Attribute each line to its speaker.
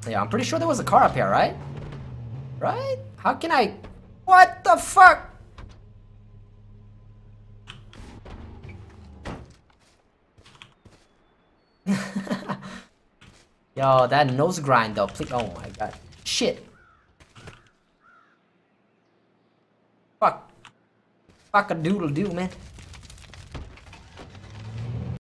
Speaker 1: Yeah, I'm pretty sure there was a car up here, right? Right? How can I... What the fuck? Yo, that nose grind though. Please. Oh my god. Shit. Fuck. Fuck a doodle doo, man.